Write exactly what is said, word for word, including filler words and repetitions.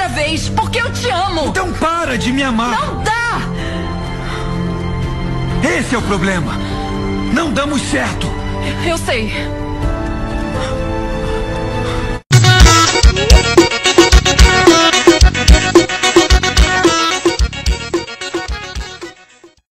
vez, porque eu te amo. Então para de me amar. Não dá! Esse é o problema. Não damos certo. Eu sei.